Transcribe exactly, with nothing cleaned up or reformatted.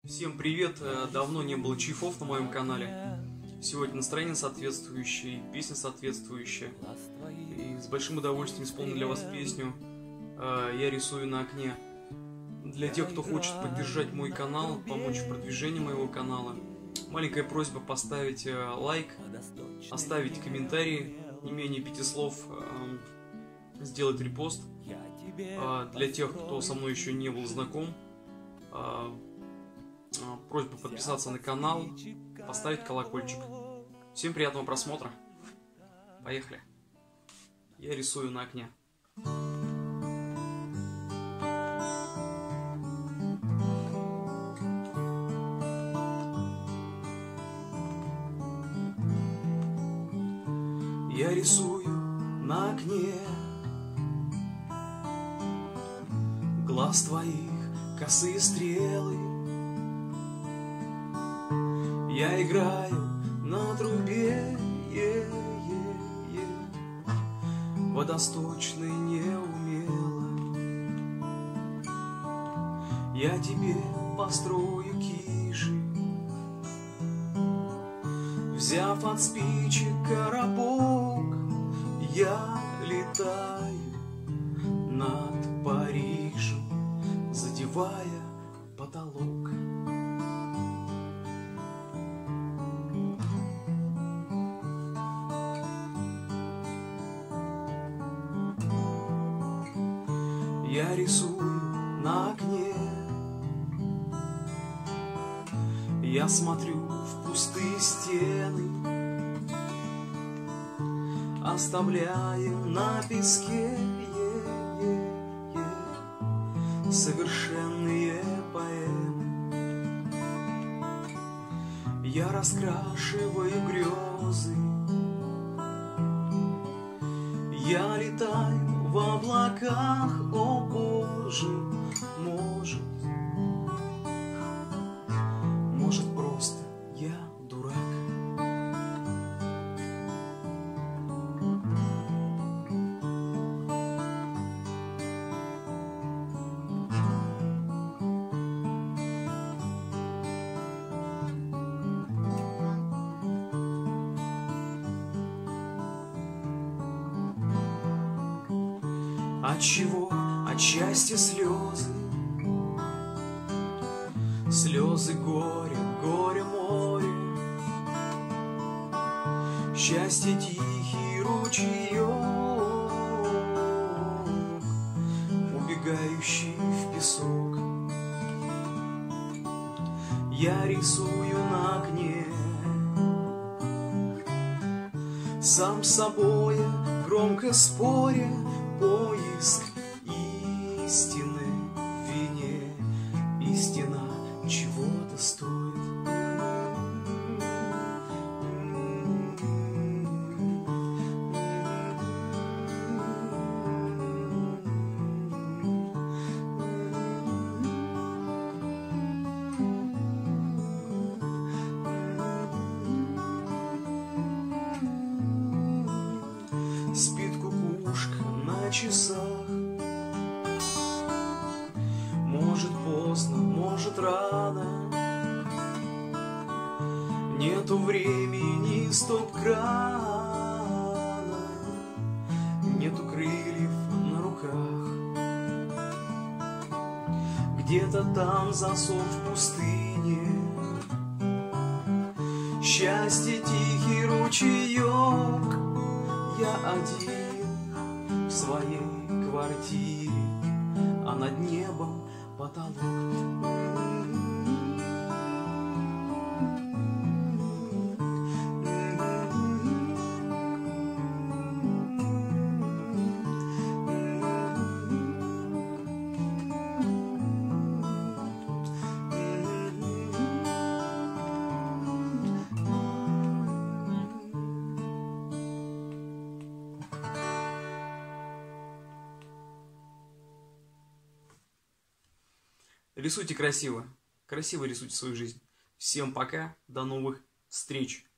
Всем привет! Давно не было чифов на моем канале. Сегодня настроение соответствующее, песня соответствующая. И с большим удовольствием исполню для вас песню «Я рисую на окне». Для тех, кто хочет поддержать мой канал, помочь в продвижении моего канала, маленькая просьба поставить лайк, оставить комментарий, не менее пяти слов, сделать репост. Для тех, кто со мной еще не был знаком, просьба подписаться на канал, поставить колокольчик. Всем приятного просмотра. Поехали. Я рисую на окне. Я рисую на окне глаз твоих косые стрелы. Я играю на трубе, е -е -е, водосточной неумело. Я тебе построю киши, взяв от спичек коробок. Я летаю над Парижем, задевая потолок. Я рисую на окне, я смотрю в пустые стены, оставляя на песке е -е -е, совершенные поэмы. Я раскрашиваю грезы, я летаю в облаках, о Боже, может, может просто я дурак. Отчего? Отчасти слезы, слезы горя, горе море, счастье тихий ручеек, убегающий в песок. Я рисую на окне, сам с собой громко споря, поиск истины в вине, истина чего-то стоит. Спит кукушка на часах, может поздно, может рано, нету времени стоп-крана, нету крыльев на руках. Где-то там засов в пустыне, счастье тихий ручеек. Я один в своей квартире, а над небом потолок. Рисуйте красиво, красиво рисуйте свою жизнь. Всем пока, до новых встреч!